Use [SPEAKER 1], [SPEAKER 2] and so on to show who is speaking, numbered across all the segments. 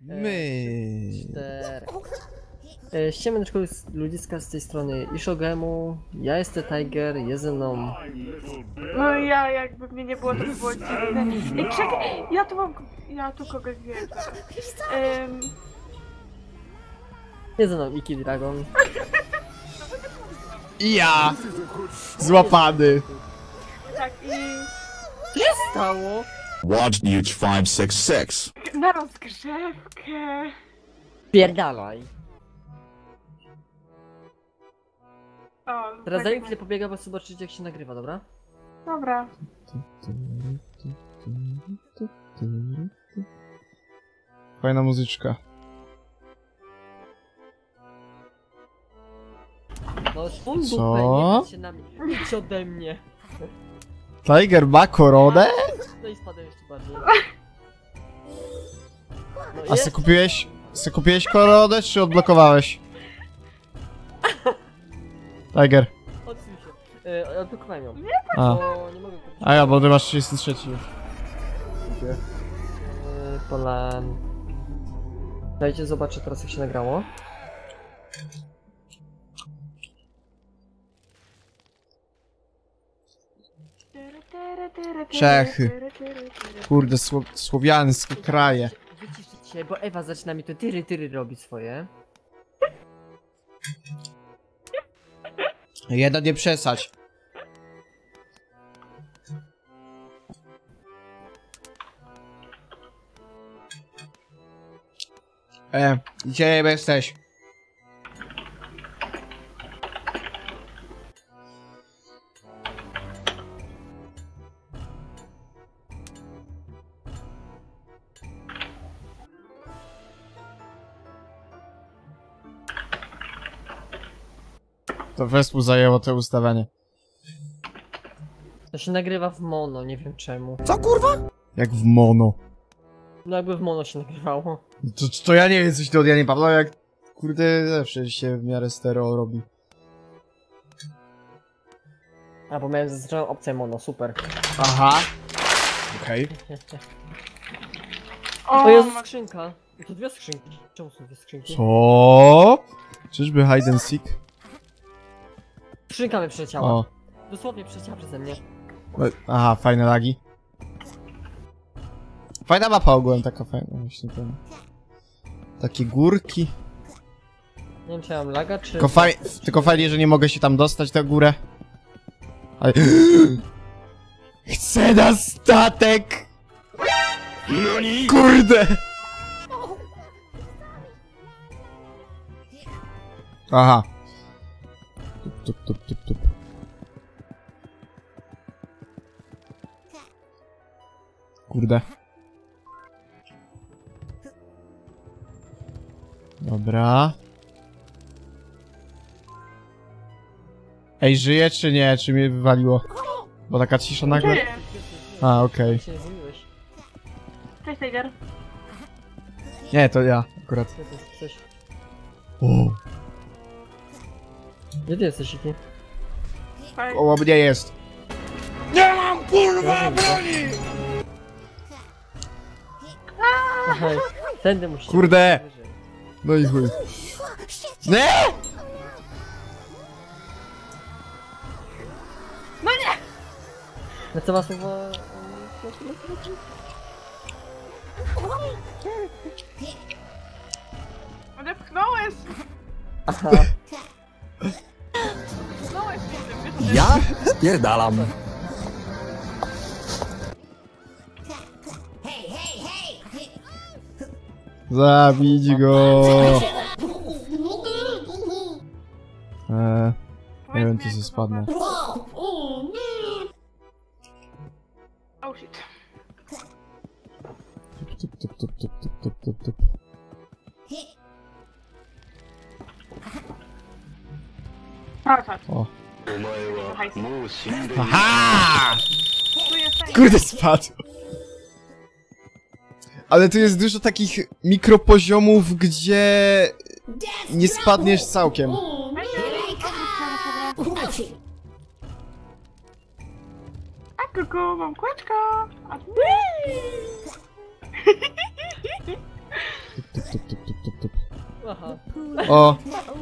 [SPEAKER 1] 4. Siemaneczko ludziska z tej strony Ishogemu, ja jestem Tiger, jest ze mną...
[SPEAKER 2] No ja jakby mnie nie było, to by było dziwne. I czekaj, ja tu kogoś wiem.
[SPEAKER 1] Jest ze mną Iki Dragon.
[SPEAKER 3] Ja! Złapany!
[SPEAKER 2] Tak i...
[SPEAKER 1] Co się stało?
[SPEAKER 4] Watch News 566.
[SPEAKER 2] Na rozgrzewkę.
[SPEAKER 1] Pierdalaj.
[SPEAKER 2] O,
[SPEAKER 1] Teraz
[SPEAKER 2] tak,
[SPEAKER 1] daj mi chwilę pobiega, bo zobaczycie jak się nagrywa, dobra?
[SPEAKER 2] Dobra.
[SPEAKER 3] Fajna muzyczka.
[SPEAKER 1] No swój
[SPEAKER 3] Co?
[SPEAKER 1] dupę, nie patrz się na mnie. Idź ode mnie.
[SPEAKER 3] Tiger ma koronę?
[SPEAKER 1] No i spadłem jeszcze bardziej. No
[SPEAKER 3] A se kupiłeś koronę, czy odblokowałeś? Tiger.
[SPEAKER 1] Odsuń się. Odblokowałem ją.
[SPEAKER 3] A.
[SPEAKER 1] Bo nie mogę kupić.
[SPEAKER 3] A ja, bo ty masz 33 już.
[SPEAKER 1] Polan. Dajcie, zobaczę teraz jak się nagrało.
[SPEAKER 3] Czechy. Kurde, słowiańskie kraje.
[SPEAKER 1] Wyciszyć się, bo Ewa zaczyna mi to tyry robić swoje.
[SPEAKER 3] Jedno nie przesać. Gdzie jesteś? To Wespu zajęło to ustawienie.
[SPEAKER 1] To się nagrywa w mono, nie wiem czemu.
[SPEAKER 3] Co kurwa? Jak w mono.
[SPEAKER 1] No jakby w mono się nagrywało.
[SPEAKER 3] To ja nie wiem coś to ja nie pamiętam, jak kurde zawsze się w miarę stereo robi.
[SPEAKER 1] A, bo miałem zaznaczoną opcję mono, super.
[SPEAKER 3] Aha. Okej.
[SPEAKER 1] O Jezu, skrzynka. I to dwie skrzynki. Czemu są dwie skrzynki?
[SPEAKER 3] Co? Czyżby hide and seek?
[SPEAKER 1] Skrzynka mi przyleciała.
[SPEAKER 3] O.
[SPEAKER 1] Dosłownie przyleciała przeze mnie.
[SPEAKER 3] Aha, fajne lagi. Fajna mapa ogółem, taka fajna właśnie ten. Takie górki.
[SPEAKER 1] Nie wiem czy mam laga, czy...
[SPEAKER 3] Tylko fajnie, że nie mogę się tam dostać na górę. Ale... Chcę na statek! Kurde! Aha. Tup. Kurde. Dobra. Ej, żyje czy nie? Czy mnie wywaliło? Bo taka cisza nagle...
[SPEAKER 2] Żyję.
[SPEAKER 3] A, okej.
[SPEAKER 1] się nie zmieniłeś.
[SPEAKER 2] Cześć, Tiger.
[SPEAKER 3] Nie, to ja akurat.
[SPEAKER 1] Co to jest coś?
[SPEAKER 3] O,
[SPEAKER 1] Gdzie ty jesteś, Iki?
[SPEAKER 3] koło mnie jest.
[SPEAKER 1] Nie mam kurwa broni! Aha, tędy musisz...
[SPEAKER 3] Kurde! No i chuj. Nie!
[SPEAKER 1] No co ma słowo...
[SPEAKER 2] Odepchnąłeś!
[SPEAKER 1] Aha.
[SPEAKER 2] Odepchnąłeś mnie tym,
[SPEAKER 4] Ja? Pierdalam.
[SPEAKER 3] Zabić go! Nie wiem, czy się spadnę.
[SPEAKER 2] Oh shit.
[SPEAKER 3] Tup.
[SPEAKER 2] Tak.
[SPEAKER 3] O.
[SPEAKER 2] Hajs.
[SPEAKER 3] Aha!
[SPEAKER 2] Tu jest Tiger.
[SPEAKER 3] Kurde, spadł. Ale tu jest dużo takich mikropoziomów, gdzie nie spadniesz całkiem.
[SPEAKER 2] A kuku, mam kółeczko. A
[SPEAKER 3] tup.
[SPEAKER 1] Aha.
[SPEAKER 3] O!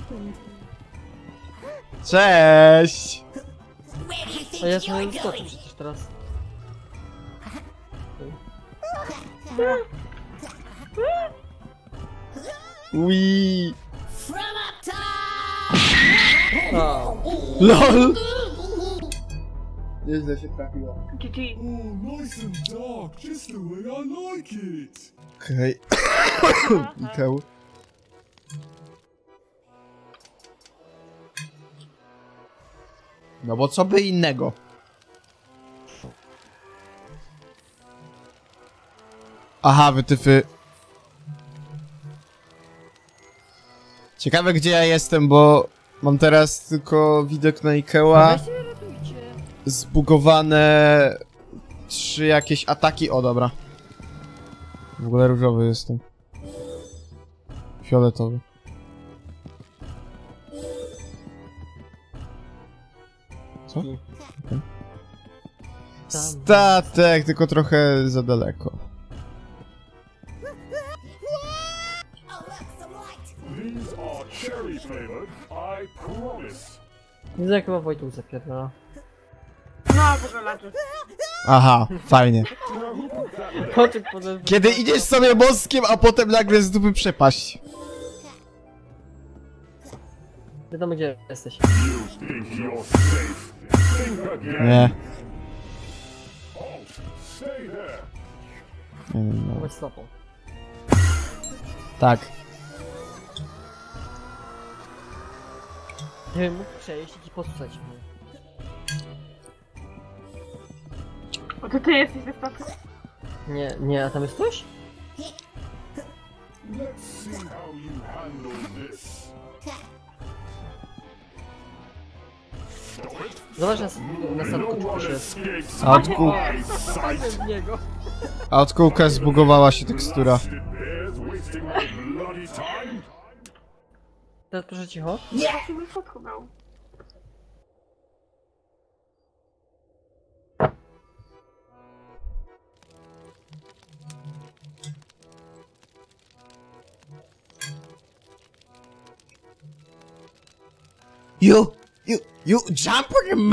[SPEAKER 3] Cześć!
[SPEAKER 1] A ja sobie już skoczę przecież teraz.
[SPEAKER 3] Ui!
[SPEAKER 1] A,
[SPEAKER 3] LOL! Nieźle się trafiło.
[SPEAKER 2] GG.
[SPEAKER 5] Nice and dark, just the way I like it.
[SPEAKER 3] Okej. Mikeł. No bo co by innego? Aha, wytyfy. Ciekawe gdzie ja jestem, bo mam teraz tylko widok na Ikeła.
[SPEAKER 1] weźcie mnie ratujcie.
[SPEAKER 3] Zbugowane 3 jakieś ataki. O, dobra. W ogóle różowy jestem. Fioletowy. Co? Okay. Statek, tylko trochę za daleko.
[SPEAKER 5] These are cherry flavored, I promise.
[SPEAKER 1] Widzę jak chyba Wojtek zapierdala.
[SPEAKER 2] No, w ogóle leży.
[SPEAKER 3] Aha, fajnie.
[SPEAKER 1] Poczek potem...
[SPEAKER 3] Kiedy idziesz sobie mostkiem, a potem nagle z dupy przepaść.
[SPEAKER 1] Wiadomo gdzie jesteś.
[SPEAKER 5] You think you're safe? Think again.
[SPEAKER 3] Nie.
[SPEAKER 5] Halt. Stay there.
[SPEAKER 3] Nie.
[SPEAKER 1] Chodź stopą.
[SPEAKER 3] Tak.
[SPEAKER 1] Nie wiem, mógł przejść i posłuchać mnie.
[SPEAKER 2] O, to ty jesteś ze statku?
[SPEAKER 1] Nie, a tam jest ktoś?
[SPEAKER 5] Let's see how you handle this.
[SPEAKER 1] Zobacz na statku
[SPEAKER 5] No
[SPEAKER 1] czy
[SPEAKER 5] one
[SPEAKER 1] ktoś jest.
[SPEAKER 5] escapes
[SPEAKER 3] A od, kół,
[SPEAKER 5] my sight.
[SPEAKER 1] w niego.
[SPEAKER 3] a od kółka zbugowała się tekstura.
[SPEAKER 5] Blasted bears wasting my bloody time.
[SPEAKER 1] Teraz proszę cicho.
[SPEAKER 2] Właśnie mój statku był.
[SPEAKER 3] You jump with me?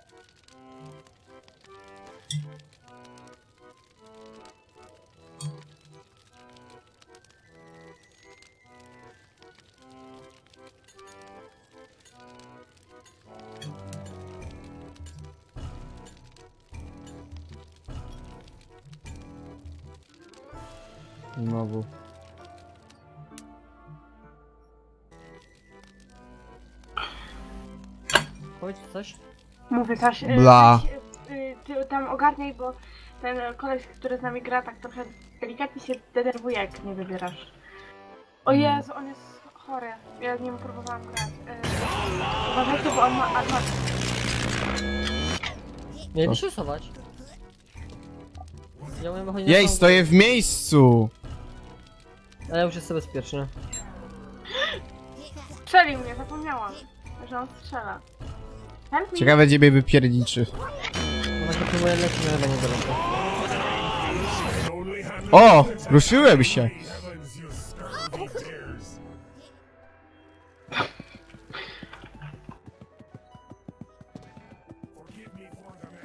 [SPEAKER 3] Znowu.
[SPEAKER 1] Powiedz coś.
[SPEAKER 2] Mówię Saś,
[SPEAKER 3] Bla.
[SPEAKER 2] ty tam ogarniaj, bo ten koleś, który z nami gra, tak trochę delikatnie się denerwuje, jak nie wybierasz. O Jezu, on jest chory. Ja z nim próbowałam grać. Uważajcie, bo on ma admat.
[SPEAKER 1] Mielibyś rysować. Ja umiem wychodzić
[SPEAKER 3] Jej,
[SPEAKER 1] na tą
[SPEAKER 3] stoję w miejscu!
[SPEAKER 1] górę, ale już jestem bezpieczny.
[SPEAKER 2] Strzelił mnie, zapomniałam, że on strzela. Help me.
[SPEAKER 3] Ciekawe gdzie mnie wypierniczy.
[SPEAKER 1] No właśnie próbuję lecieć, ale chyba nie daleko.
[SPEAKER 5] Only handle
[SPEAKER 3] O! Ruszyłem się!
[SPEAKER 5] heavens, you scurvy dares. Forgive me for the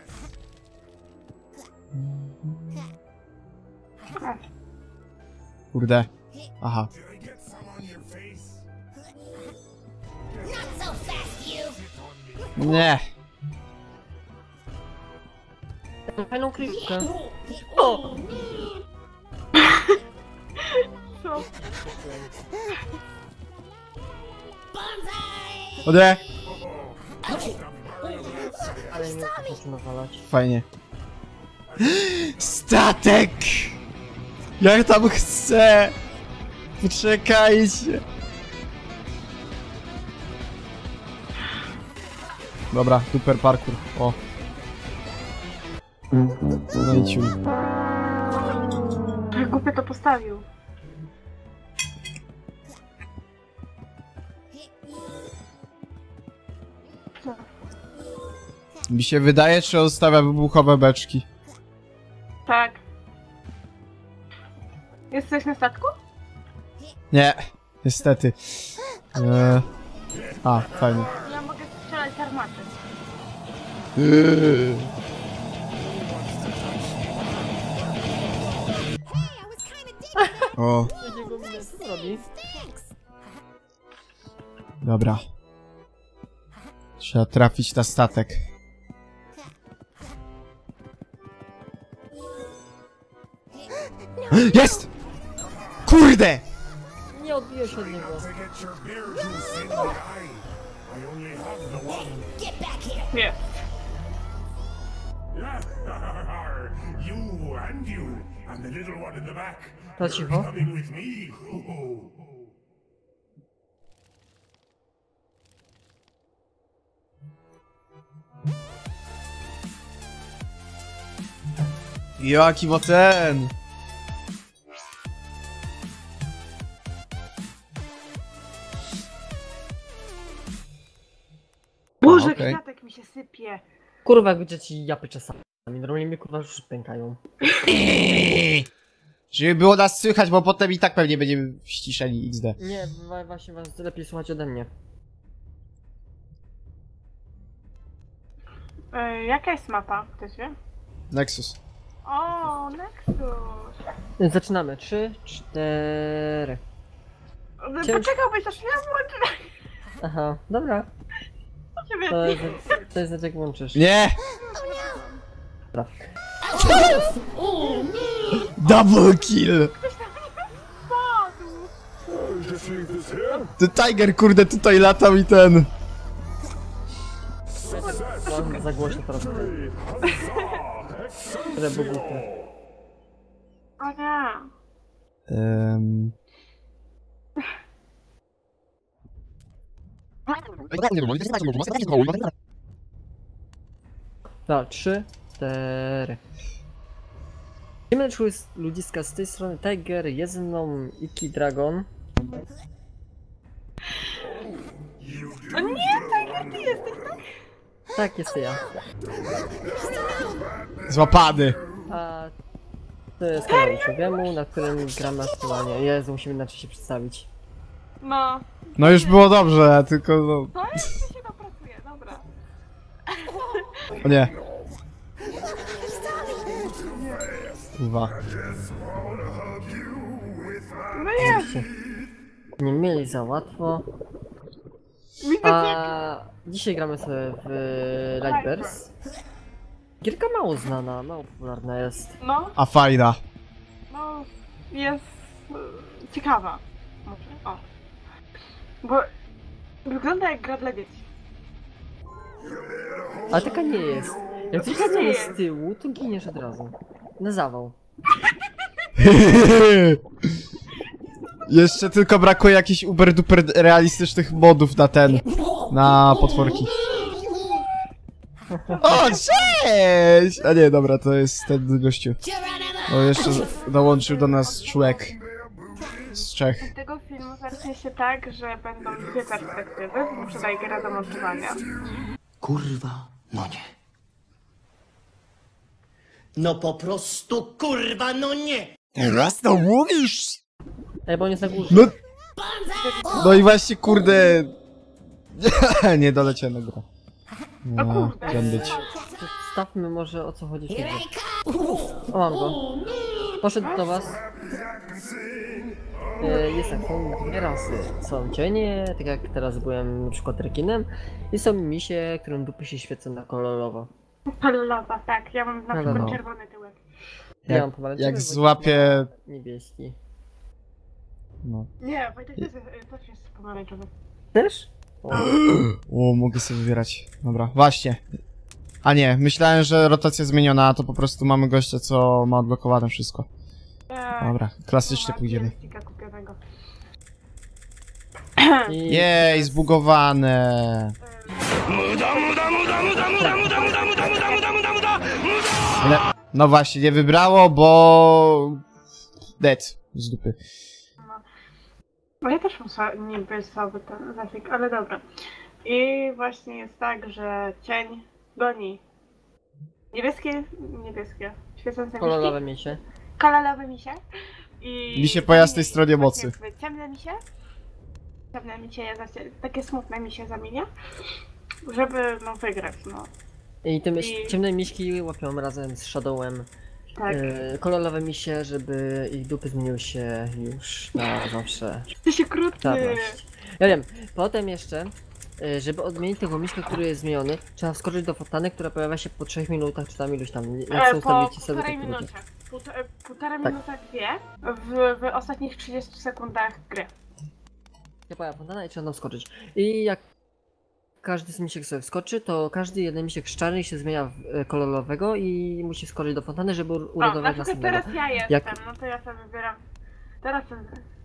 [SPEAKER 5] mess.
[SPEAKER 3] Kurde. Aha.
[SPEAKER 5] Did I get some on your face?
[SPEAKER 3] Nie.
[SPEAKER 1] Fajną kryjówkę. O!
[SPEAKER 2] Co?
[SPEAKER 3] Ode!
[SPEAKER 1] Ale nie chcę nawalać.
[SPEAKER 3] Fajnie. Statek! Jak tam chcę! Poczekajcie! Dobra, super parkour. O. No i ciul.
[SPEAKER 2] Jak głupio to postawił. Co?
[SPEAKER 3] Mi się wydaje, czy on stawia wybuchowe beczki.
[SPEAKER 2] Tak. Jesteś na statku?
[SPEAKER 3] Nie, niestety. A, fajnie.
[SPEAKER 2] Ja mogę strzelać armaty.
[SPEAKER 3] O,
[SPEAKER 1] Jego minę co robi?
[SPEAKER 3] dobra. Trzeba trafić na statek. Jest! Kurde!
[SPEAKER 1] Nie odbiję się od niego.
[SPEAKER 5] Get your bear juice in the eye. I only have the one.
[SPEAKER 2] Nie.
[SPEAKER 5] You and you and the little one in the back.
[SPEAKER 1] To cicho.
[SPEAKER 5] Coming with me. Ho, ho.
[SPEAKER 3] Jaki ma ten?
[SPEAKER 2] Boże,
[SPEAKER 3] okej.
[SPEAKER 2] kwiatek mi się sypie.
[SPEAKER 1] Kurwa, jak dzieci japy czasami. Normalnie mnie kurwa już pękają.
[SPEAKER 3] Żeby było nas słychać, bo potem i tak pewnie będziemy ściszeni XD.
[SPEAKER 1] Nie, właśnie was lepiej słuchać ode mnie.
[SPEAKER 2] Jaka jest mapa? Ktoś wie?
[SPEAKER 3] Nexus.
[SPEAKER 2] O, Nexus.
[SPEAKER 1] Zaczynamy. 3, 4.
[SPEAKER 2] Poczekałbyś, aż ja włączę.
[SPEAKER 1] Aha, dobra.
[SPEAKER 2] Ciebie.
[SPEAKER 1] To jest jak włączysz.
[SPEAKER 3] Nie!
[SPEAKER 1] Dobra.
[SPEAKER 3] Double kill!
[SPEAKER 2] Padł.
[SPEAKER 5] Just leave this here.
[SPEAKER 3] Ten Tiger kurde tutaj latał i ten...
[SPEAKER 1] Mam za głośno teraz. Tyle bogówka.
[SPEAKER 2] O nie.
[SPEAKER 1] Dobra, 3, 4. Siemeczku jest ludziska z tej strony Tiger, jest ze mną Iki Dragon.
[SPEAKER 2] O nie, Tiger, ty jesteś, tak?
[SPEAKER 1] Tak, jest ja.
[SPEAKER 3] Złapany.
[SPEAKER 1] A to jest kanał Shogemu, na którym gramy aktualnie. Jezu, musimy inaczej się przedstawić.
[SPEAKER 2] No.
[SPEAKER 3] No już było dobrze, tylko no...
[SPEAKER 2] To jest, się dopracuje, dobra.
[SPEAKER 3] O nie. Kurwa.
[SPEAKER 2] No nie.
[SPEAKER 1] Nie mieli za łatwo.
[SPEAKER 2] Widzę
[SPEAKER 1] A dzisiaj gramy sobie w Lightburst. Gierka mało znana, mało popularna jest.
[SPEAKER 2] No,
[SPEAKER 3] A fajna.
[SPEAKER 2] no, jest ciekawa. Może, o. Bo wygląda jak gra dla dzieci.
[SPEAKER 1] Ale taka nie jest. Jak coś lecą z tyłu, to giniesz od razu. Na zawał.
[SPEAKER 3] Jeszcze tylko brakuje jakichś uber duper realistycznych modów na ten... Na potworki. O, cześć! A nie, dobra, to jest ten gościu. O, jeszcze dołączył do nas człowiek. Z Czech.
[SPEAKER 2] Z tego filmu zacznie się tak, że będą dwie perspektywy. Muszę Tigera do montowania.
[SPEAKER 6] Kurwa, no nie. No po prostu kurwa, no nie.
[SPEAKER 3] Raz to mówisz!
[SPEAKER 1] Ej, bo on jest na górze.
[SPEAKER 3] No... No i właśnie, kurde... Nie doleciałem na górę.
[SPEAKER 2] O
[SPEAKER 3] No,
[SPEAKER 2] kurde.
[SPEAKER 3] chciałem być.
[SPEAKER 1] Stawmy może o co chodzi w tej grze. O, mam go. Poszedł do was. Jest tak, są dwie rasy. Są cienie, tak jak teraz byłem na przykład rekinem. I są misie, którym dupy się świecą na kolorowo.
[SPEAKER 2] Kolorowa, tak. Ja mam na przykład
[SPEAKER 1] No.
[SPEAKER 2] czerwony tyłek.
[SPEAKER 1] Ja mam pomarańczowy,
[SPEAKER 3] Jak
[SPEAKER 1] Wojtek
[SPEAKER 3] złapie...
[SPEAKER 1] ma niebieski.
[SPEAKER 3] No.
[SPEAKER 2] Nie, Wojtek też jest pomarańczowy.
[SPEAKER 1] Też? O,
[SPEAKER 3] O, mogę sobie wybierać. Dobra, właśnie. A nie, myślałem, że rotacja zmieniona, a to po prostu mamy gościa, co ma odblokowane wszystko. Dobra, klasycznie pójdziemy.
[SPEAKER 2] Sticka kupionego.
[SPEAKER 1] i
[SPEAKER 3] Jej, zbugowane. No właśnie, nie wybrało, bo... Dead. Z dupy.
[SPEAKER 2] No ja też mam niby słaby ten zasięg, ale dobra. I właśnie jest tak, że cień goni niebieskie, świecące
[SPEAKER 1] kolorowe
[SPEAKER 2] misie,
[SPEAKER 1] misie.
[SPEAKER 2] kolorowe misie, I
[SPEAKER 3] Misie po jasnej stronie mocy.
[SPEAKER 2] Ciemne misie, takie smutne misie zamienia, żeby no wygrać, no.
[SPEAKER 1] I te ciemne miśki łapią razem z Shadowem
[SPEAKER 2] Tak.
[SPEAKER 1] kolorowe misie, żeby ich dupy zmieniły się już na zawsze.
[SPEAKER 2] Ty się krótki.
[SPEAKER 1] Czarność. Ja wiem, potem jeszcze, żeby odmienić tego miśka, który jest zmieniony, trzeba wskoczyć do fontanny, która pojawia się po 3 minutach, czy tam iluś tam, jak są
[SPEAKER 2] Po
[SPEAKER 1] ustawić sobie
[SPEAKER 2] półtorej
[SPEAKER 1] tak
[SPEAKER 2] minucie. Półtora
[SPEAKER 1] Tak.
[SPEAKER 2] minuta, dwie w ostatnich 30 sekundach gry.
[SPEAKER 1] się pojawia fontana i trzeba tam wskoczyć. I jak każdy z misiek sobie wskoczy, to każdy jeden misiek z czarny się zmienia w kolorowego i musi wskoczyć do fontanny, żeby
[SPEAKER 2] O, na
[SPEAKER 1] uratować
[SPEAKER 2] przykład
[SPEAKER 1] następnego.
[SPEAKER 2] teraz ja jestem,
[SPEAKER 1] Jak-
[SPEAKER 2] no to ja sobie wybieram. Teraz sobie...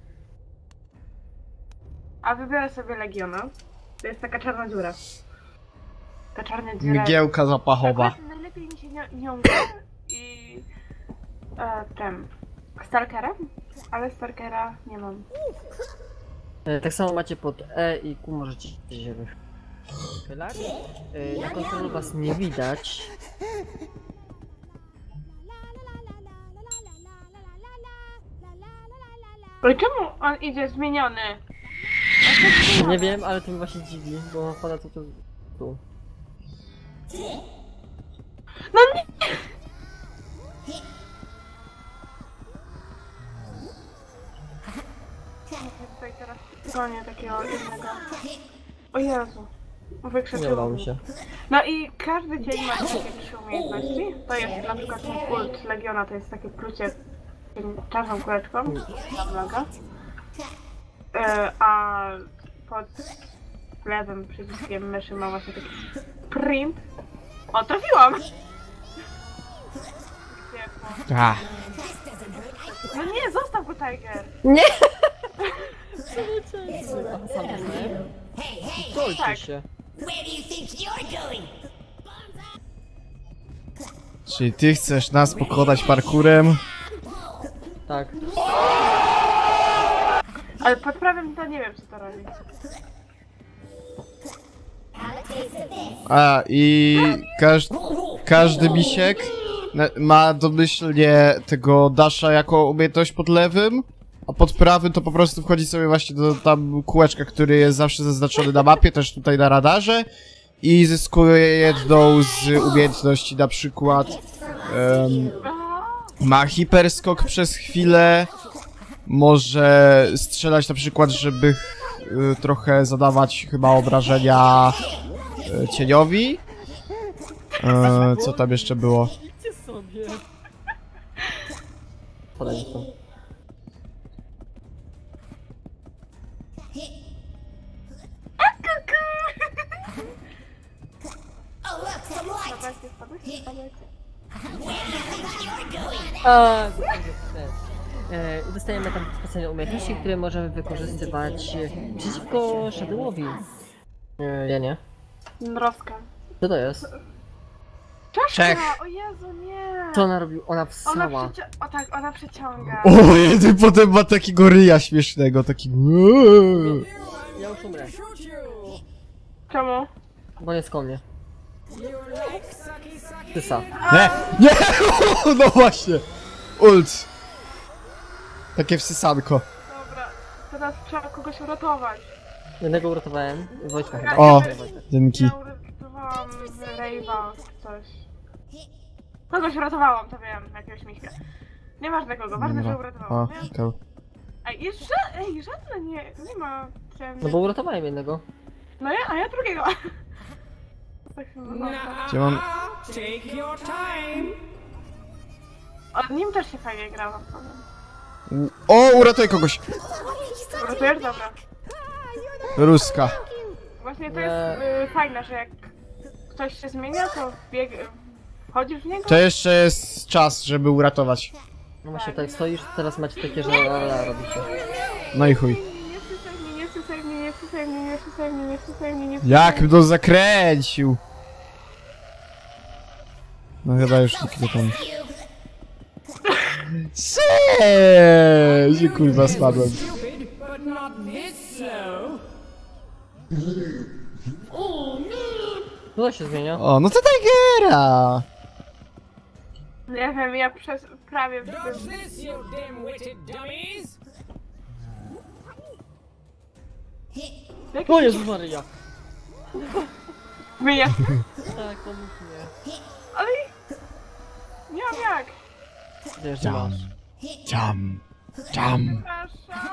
[SPEAKER 2] A wybiorę sobie Legiona. To jest taka czarna dziura. Ta czarna dziura.
[SPEAKER 3] Mgiełka zapachowa.
[SPEAKER 2] Akurat najlepiej mi się nią gra i... tym... Stalkerem? Ale Stalkera nie mam.
[SPEAKER 1] Tak samo macie pod E i Q możecie się wychylać. Na kontrolu was nie widać.
[SPEAKER 2] Ale czemu on idzie zmieniony?
[SPEAKER 1] Nie wiem, ale to mi właśnie dziwi, bo pada to tu.
[SPEAKER 2] No nie! Tutaj teraz gonię takiego innego. O Jezu.
[SPEAKER 1] Nie
[SPEAKER 2] Wykrzyczyło
[SPEAKER 1] udało mi
[SPEAKER 2] mi.
[SPEAKER 1] się.
[SPEAKER 2] No i każdy dzień ma jakieś 3 umiejętności. To jest na przykład ten kult Legiona, to jest takie plucie tym czarną kuleczką. Nowego. A pod lewym przyciskiem myszy ma właśnie taki print. O, trafiłam! Ciepło.
[SPEAKER 3] Ach.
[SPEAKER 2] No nie, zostaw go, Tiger!
[SPEAKER 1] Sam Dolcie
[SPEAKER 2] Tak.
[SPEAKER 1] się.
[SPEAKER 3] Czyli ty chcesz nas pokonać parkurem?
[SPEAKER 1] Tak.
[SPEAKER 2] Ale pod prawem to nie wiem, co to robi.
[SPEAKER 3] A, i każdy misiek ma domyślnie tego dasha jako umiejętność pod lewym, a pod prawym to po prostu wchodzi sobie właśnie do tam kółeczka, który jest zawsze zaznaczony na mapie, też tutaj na radarze i zyskuje jedną z umiejętności, na przykład ma hiperskok przez chwilę, może strzelać na przykład, żeby trochę zadawać chyba obrażenia cieniowi. Co tam jeszcze było?
[SPEAKER 1] Idźcie sobie. Podaj to.
[SPEAKER 2] Spadajcie, spadajcie, spadajcie.
[SPEAKER 1] A, i dostajemy tam specjalne umiejętności, które możemy wykorzystywać przeciwko Shadowowi. Ja nie.
[SPEAKER 2] Mrozka.
[SPEAKER 1] Co to jest?
[SPEAKER 2] Czaszka! O Jezu, nie!
[SPEAKER 1] Co ona robi? Ona
[SPEAKER 2] Ona
[SPEAKER 1] wsała.
[SPEAKER 2] o tak, ona przeciąga.
[SPEAKER 3] O, ty potem ma takiego ryja śmiesznego, taki...
[SPEAKER 1] Ja już umrę,
[SPEAKER 2] Czemu?
[SPEAKER 1] bo nie skomnie. Tysa.
[SPEAKER 3] Nie! Nie! No właśnie! Ult! Takie wsysanko.
[SPEAKER 2] Dobra, teraz trzeba kogoś uratować.
[SPEAKER 1] Jednego uratowałem, Wojtka chyba.
[SPEAKER 3] O,
[SPEAKER 1] Wojtek.
[SPEAKER 3] dzięki.
[SPEAKER 2] Ja uratowałam Rave'a, coś. Kogoś uratowałam, to wiem, jakiegoś miśka. Nieważne kogo, ważne, że
[SPEAKER 3] O,
[SPEAKER 2] uratowałam, nie?
[SPEAKER 3] klikał.
[SPEAKER 2] Ej, jeszcze, żadne nie ma ciemnych.
[SPEAKER 1] No bo uratowałem jednego.
[SPEAKER 2] No ja, a ja drugiego. Tak się nazywa.
[SPEAKER 3] Gdzie mam...
[SPEAKER 2] O nim też się fajnie grałam, powiem.
[SPEAKER 3] O, uratuj kogoś!
[SPEAKER 2] Uratujesz? Dobra.
[SPEAKER 3] Ruska.
[SPEAKER 2] Właśnie to jest fajne, że jak ktoś się zmienia, to wchodzisz w niego.
[SPEAKER 3] To jeszcze jest czas, żeby uratować.
[SPEAKER 1] No właśnie tak stoisz, teraz macie takie, że la robicie.
[SPEAKER 3] No i chuj.
[SPEAKER 2] Nie wsysaj mnie, nie wsysaj mnie, nie wsysaj mnie, nie wsysaj mnie, nie wsysaj mnie, nie wsysaj
[SPEAKER 3] Jak
[SPEAKER 2] mnie.
[SPEAKER 3] to zakręcił! No chyba już nikt nie tam... Się kurwa spadłem.
[SPEAKER 1] No to się zmienia.
[SPEAKER 3] O, no to Tigera!
[SPEAKER 2] Nie wiem, ja przez prawie
[SPEAKER 7] Dodge this, you dim-witted dummies!
[SPEAKER 1] O Jezu Maryja!
[SPEAKER 2] wyjazd.
[SPEAKER 1] Tak, pomóż mnie.
[SPEAKER 2] Ale nie mam jak.
[SPEAKER 1] Wiesz, że masz.
[SPEAKER 3] Jam. Jam.
[SPEAKER 2] Przepraszam.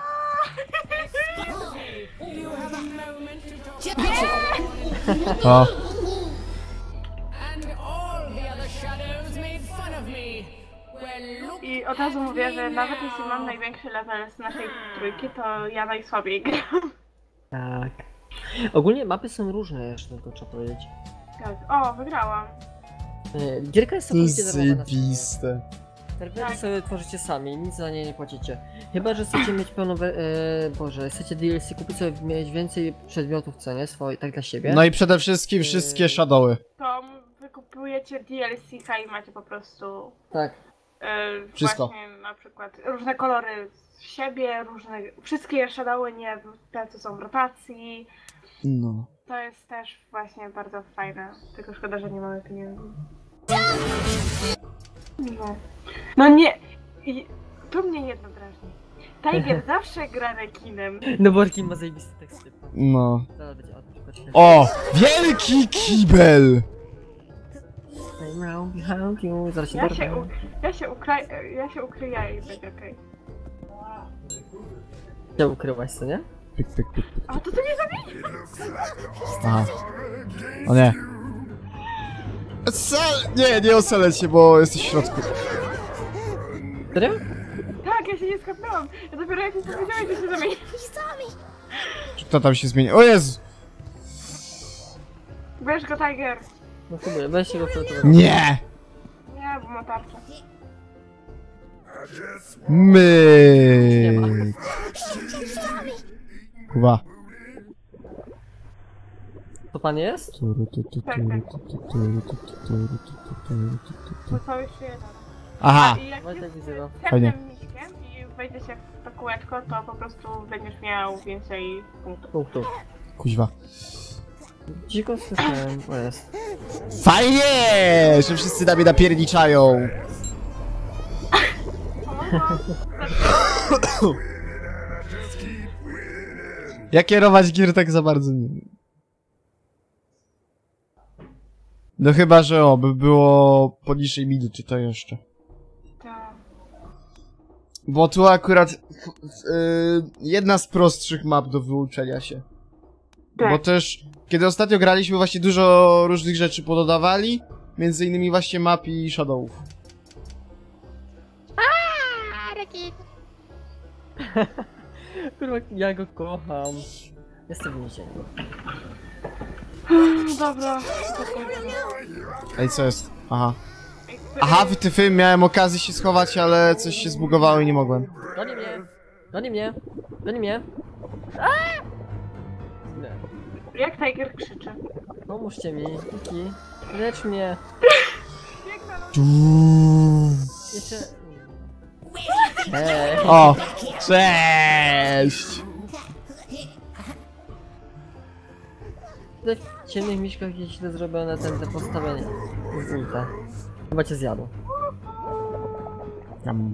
[SPEAKER 7] You have a moment to talk
[SPEAKER 3] O.
[SPEAKER 7] and all the other shadows made fun of me. Well, look
[SPEAKER 2] I od razu mówię, że nawet jeśli mam największy level z naszej trójki, to ja najsłabiej gram.
[SPEAKER 1] Tak. Ogólnie mapy są różne jeszcze, to trzeba powiedzieć.
[SPEAKER 2] Tak. O, wygrałam.
[SPEAKER 1] Gierka jest
[SPEAKER 3] To jest
[SPEAKER 1] całkowicie darmowa na Steamie.
[SPEAKER 3] zajebiste.
[SPEAKER 1] Serwery
[SPEAKER 2] Tak.
[SPEAKER 1] sobie tworzycie sami, nic za nie płacicie. Chyba, że chcecie mieć pełną... Boże, chcecie DLC kupić sobie, mieć więcej przedmiotów, co nie? Swoje, tak dla siebie.
[SPEAKER 3] No i przede wszystkim wszystkie shadowy.
[SPEAKER 2] To wykupujecie DLC i macie po prostu
[SPEAKER 1] Tak.
[SPEAKER 3] Wszystko.
[SPEAKER 2] właśnie na przykład różne kolory z siebie, różne... Wszystkie shadowy, nie te, co są w rotacji.
[SPEAKER 3] No.
[SPEAKER 2] To jest też właśnie bardzo fajne. Tylko szkoda, że nie mamy pieniędzy. No, no nie. To mnie jedno drażni. Tiger zawsze gra rekinem.
[SPEAKER 1] No bo Arkin ma zajebisty teksty.
[SPEAKER 3] No.
[SPEAKER 1] Zaraz będzie na przykład świetny.
[SPEAKER 3] O! Wielki kibel!
[SPEAKER 1] I'm round behind you. Zaraz się
[SPEAKER 2] Ja
[SPEAKER 1] dorwę.
[SPEAKER 2] się ukryję i będzie okej.
[SPEAKER 1] Się ukryłaś, co nie?
[SPEAKER 3] Pyk, pyk, pyk, pyk.
[SPEAKER 2] A to ty mnie zabij!
[SPEAKER 3] Aha. O nie. Nie osaleć się, bo jesteś w środku.
[SPEAKER 1] Serio?
[SPEAKER 2] Tak, ja się nie skapnęłam. Ja dopiero jak mi powiedziałeś, że się zamieni.
[SPEAKER 3] Kto tam się zmieni? O Jezu!
[SPEAKER 2] Bierz go, Tiger.
[SPEAKER 1] No próbuję, weź się go filtrowego.
[SPEAKER 3] Nie!
[SPEAKER 2] Nie, bo ma tarczę.
[SPEAKER 3] My. Kuba.
[SPEAKER 1] To pan jest?
[SPEAKER 2] To są jeszcze jeden.
[SPEAKER 3] Aha.
[SPEAKER 2] I jak
[SPEAKER 1] Wojtek
[SPEAKER 2] jest
[SPEAKER 1] widzę go.
[SPEAKER 3] Fajnie.
[SPEAKER 2] ciemnym miśkiem i wejdzie się w to kółeczko, to po prostu będziesz miał więcej punktów.
[SPEAKER 1] Punktów.
[SPEAKER 3] Kuźwa.
[SPEAKER 1] Dziko słyszałem, o jest.
[SPEAKER 3] Fajnie! Że wszyscy na mnie napierniczają. Ja kierować gier tak za bardzo nie wiem. No chyba, że by było poniżej miny, czy to jeszcze.
[SPEAKER 2] Tak.
[SPEAKER 3] Bo tu akurat jedna z prostszych map do wyuczenia się.
[SPEAKER 2] Tak.
[SPEAKER 3] Bo też, kiedy ostatnio graliśmy, właśnie dużo różnych rzeczy pododawali. Między innymi właśnie map i shadowów.
[SPEAKER 1] Kurwa, ja go kocham. Jestem w więzieniu.
[SPEAKER 2] Dobra.
[SPEAKER 3] Ej, co jest? Aha. Aha, wytyfy, miałem okazję się schować, ale coś się zbugowało i nie mogłem.
[SPEAKER 1] Goni mnie! Goni mnie! Goni mnie! Aaaa! Nie.
[SPEAKER 2] Jak Tiger krzyczy.
[SPEAKER 1] Pomóżcie mi, Kiki. Lecz mnie. Jeszcze... Hej!
[SPEAKER 3] O! Cześć!
[SPEAKER 1] Tutaj w ciemnych miśkach jest źle zrobione te postawienie. Z ulta. Chyba cię zjadł.
[SPEAKER 3] Tam.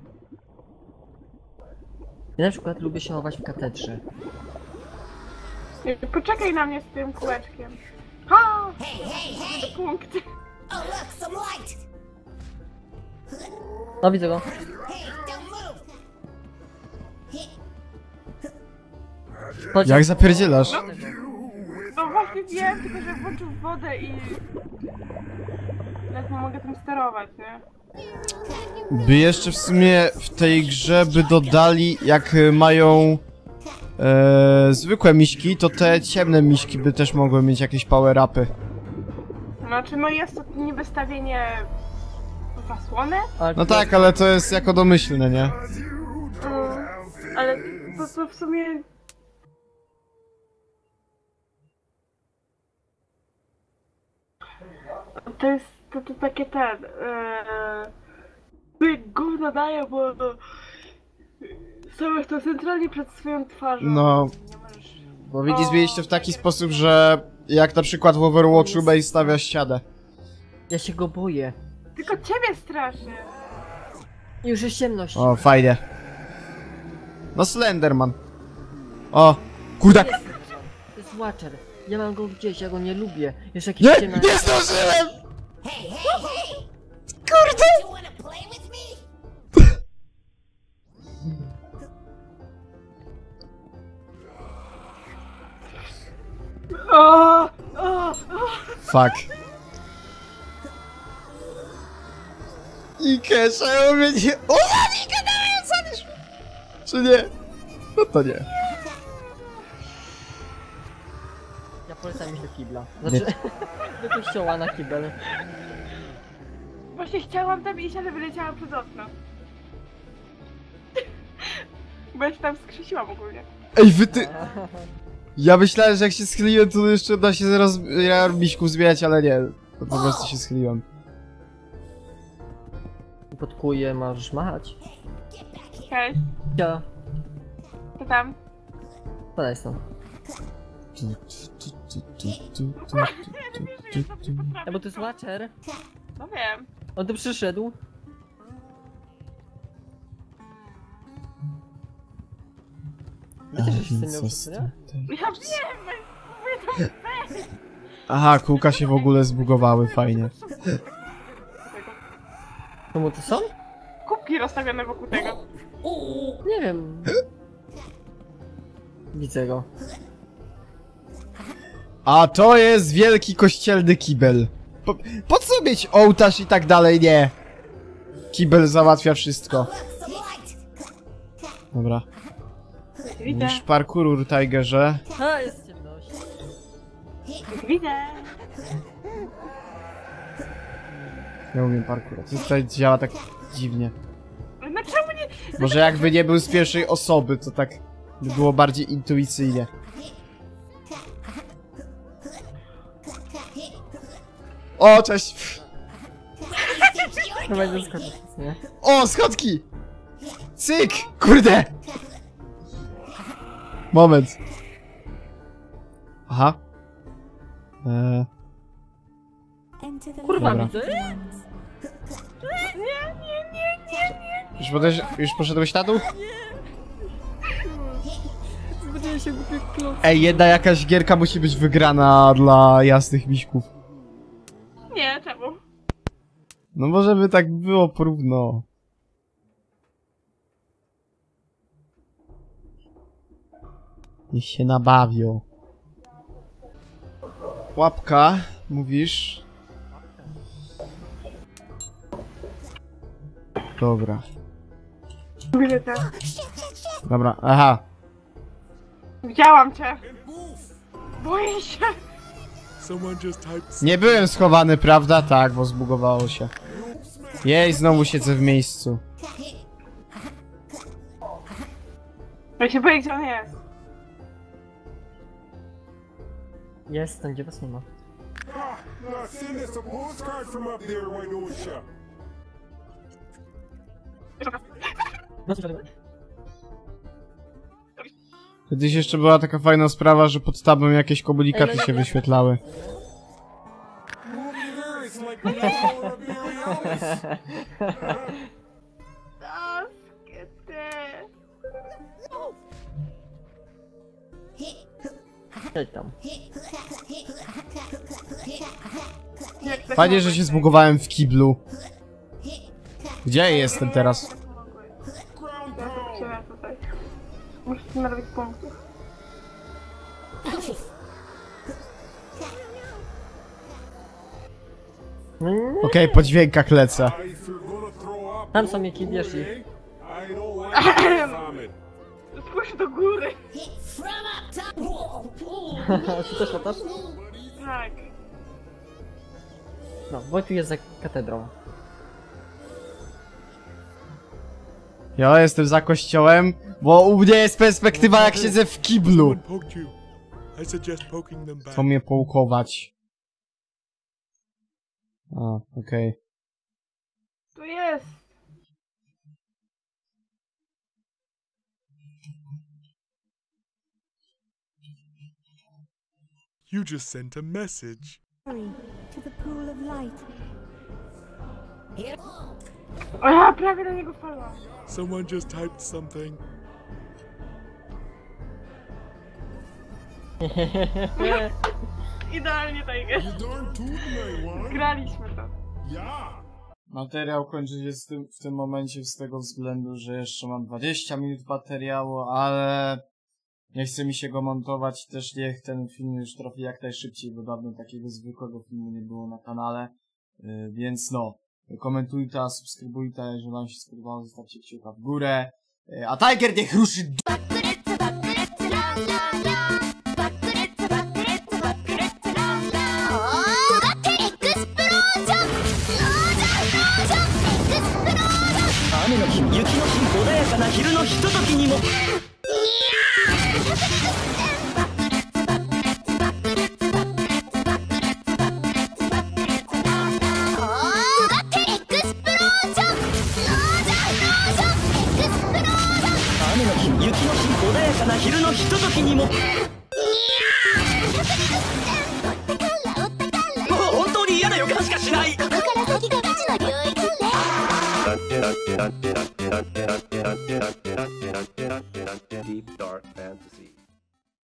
[SPEAKER 1] Ja na przykład lubię się chować w katedrze.
[SPEAKER 2] Poczekaj na mnie z tym kółeczkiem. Ha! Punkty.
[SPEAKER 1] No widzę go. Chodź.
[SPEAKER 3] Jak zapierdzielasz?
[SPEAKER 2] No właśnie wiem, tylko że włączył wodę i... Ledwo mogę tym sterować, nie?
[SPEAKER 3] By jeszcze w sumie w tej grze by dodali, jak mają zwykłe miśki, to te ciemne miśki by też mogły mieć jakieś power-upy.
[SPEAKER 2] Znaczy, no jest to niby stawienie zasłony,
[SPEAKER 1] Ale
[SPEAKER 3] No tak, ale to jest jako domyślne, nie?
[SPEAKER 2] ale to w sumie... To jest to takie gówno daje, bo stawiasz to centralnie przed swoją twarzą.
[SPEAKER 3] No.
[SPEAKER 2] Nie możesz...
[SPEAKER 3] Powinni zmienić to w taki sposób, że jak na przykład w Overwatchu base stawia ścianę.
[SPEAKER 1] Ja się go boję.
[SPEAKER 2] Tylko ciebie straszy.
[SPEAKER 1] Już jest ciemność.
[SPEAKER 3] O, fajnie. No Slenderman. O, kurde.
[SPEAKER 1] To jest Watcher. Ja mam go gdzieś, ja go nie lubię. Jest jakiś
[SPEAKER 3] Nie,
[SPEAKER 1] ciemny...
[SPEAKER 3] nie zdążyłem!
[SPEAKER 7] You wanna play with me?
[SPEAKER 2] O, o, o.
[SPEAKER 3] Fuck. Ike, czemu mnie nie... O, Ike, dawaj, ocalisz! Czy nie? No to nie.
[SPEAKER 1] Ja polecam iść do kibla. Znaczy, do kościoła na kibel.
[SPEAKER 2] Właśnie chciałam tam iść, ale wyleciałam przez okno. Bo ja się tam skrzesiłam ogólnie.
[SPEAKER 3] Ej, wy ty... Ja myślałem, że jak się schyliłem, to jeszcze uda się zaraz miśków zmieniać, ale nie. To po prostu się schyliłem.
[SPEAKER 1] Pod kuje możesz machać.
[SPEAKER 2] Hej,
[SPEAKER 1] Ja.
[SPEAKER 2] co tam?
[SPEAKER 1] Podaj stąd. Ja, bo to jest Watcher.
[SPEAKER 2] No wiem.
[SPEAKER 1] On tu przyszedł. Wiecie, że się z tym miał wszyscy, nie?
[SPEAKER 2] Ja wiem, mówię tam weź.
[SPEAKER 3] Aha, kółka się w ogóle zbugowały, fajnie.
[SPEAKER 1] Czemu to są?
[SPEAKER 2] Kubki rozstawione wokół tego.
[SPEAKER 1] Nie wiem. Widzę go.
[SPEAKER 3] A to jest wielki kościelny kibel. Po co mieć ołtarz i tak dalej? Nie. Kibel załatwia wszystko. Dobra.
[SPEAKER 2] Widzę,
[SPEAKER 3] Mówisz parkour, Tigerze.
[SPEAKER 1] A, jest ciemność.
[SPEAKER 2] widzę.
[SPEAKER 3] Ja umiem parkour. To tutaj działa tak dziwnie.
[SPEAKER 2] No czemu nie?
[SPEAKER 3] Może jakby nie był z pierwszej osoby, to tak by było bardziej intuicyjnie. O, cześć!
[SPEAKER 1] Chyba nie skoczyć, nie?
[SPEAKER 3] O, schodki! Cyk! Kurde! Moment. Aha.
[SPEAKER 1] Kurwa,
[SPEAKER 3] Dobra.
[SPEAKER 1] widzę.
[SPEAKER 3] Już poszedłeś na dół?
[SPEAKER 1] Zbudziłem się głupie klub.
[SPEAKER 3] Ej, jedna jakaś gierka musi być wygrana dla jasnych miśków.
[SPEAKER 2] Nie, czemu?
[SPEAKER 3] No może by tak było porówno. Niech się nabawią. Łapka, mówisz? Dobra.
[SPEAKER 2] Widzę.
[SPEAKER 3] Dobra, aha.
[SPEAKER 2] Widziałam cię. Boję się.
[SPEAKER 3] Nie byłem schowany, prawda? Tak, bo zbugowało się. Jej, znowu siedzę w miejscu.
[SPEAKER 2] Ja się boję, gdzie on jest.
[SPEAKER 1] Jest tam, gdzie was nie ma.
[SPEAKER 5] Now send us a postcard from up there, why don't ya?
[SPEAKER 3] Kiedyś jeszcze była taka fajna sprawa, że pod tabem jakieś komunikaty się wyświetlały.
[SPEAKER 5] Over there, it's like the hour of Borealis.
[SPEAKER 2] O, skiety.
[SPEAKER 1] Chodź tam.
[SPEAKER 2] Jak tak
[SPEAKER 3] Fajnie,
[SPEAKER 2] mogę
[SPEAKER 3] że się
[SPEAKER 2] tak?
[SPEAKER 3] zbugowałem w kiblu. Gdzie ja jestem teraz?
[SPEAKER 5] Ground
[SPEAKER 2] Ja
[SPEAKER 5] pound.
[SPEAKER 2] się tutaj. Muszę tu narobić punktów.
[SPEAKER 3] Okej, po dźwiękach lecę.
[SPEAKER 5] If you're gonna throw up,
[SPEAKER 1] Tam są jakie wiesz i...
[SPEAKER 5] I don't like vomit.
[SPEAKER 2] Spójrz do góry.
[SPEAKER 7] From up top.
[SPEAKER 1] Ty też latasz?
[SPEAKER 2] Tak.
[SPEAKER 1] No, Wojtu jest za katedrą.
[SPEAKER 3] Ja jestem za kościołem, bo u mnie jest perspektywa jak siedzę w kiblu.
[SPEAKER 5] Poked you. I suggest poking them back.
[SPEAKER 3] Co mnie połkować? A, okej.
[SPEAKER 2] Tu jest.
[SPEAKER 5] You just sent a message.
[SPEAKER 8] To the pool of light.
[SPEAKER 2] O ja prawie do niego wpadłam.
[SPEAKER 5] Someone just typed something.
[SPEAKER 2] Idealnie Tiger.
[SPEAKER 5] You darn tootin' I won.
[SPEAKER 2] Graliśmy to.
[SPEAKER 5] Yeah.
[SPEAKER 3] Materiał kończy się w tym momencie z tego względu, że jeszcze mam 20 minut materiału, ale nie chce mi się go montować, też niech ten film już trafi jak najszybciej, bo dawno takiego zwykłego filmu nie było na kanale, więc no, komentujta, subskrybujta, jeżeli wam się spodobało, zostawcie kciuka w górę, a Tiger niech ruszy
[SPEAKER 8] Deep dark fantasy.